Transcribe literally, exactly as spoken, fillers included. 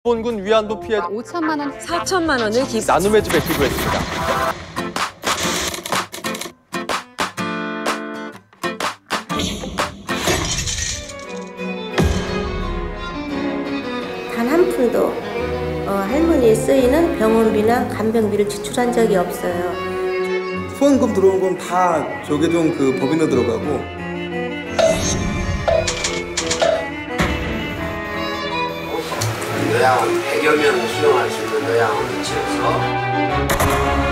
본군 위안부 피해 오천만 원, 사천만 원을 기부. 나눔의 집에 기부했습니다. 단 한 푼도 어, 할머니에 쓰이는 병원비나 간병비를 지출한 적이 없어요. 후원금 들어온 건 다 조계종 그 법인으로 들어가고. 요양원 백여 명 수용할 수 있는 요양원을 지어서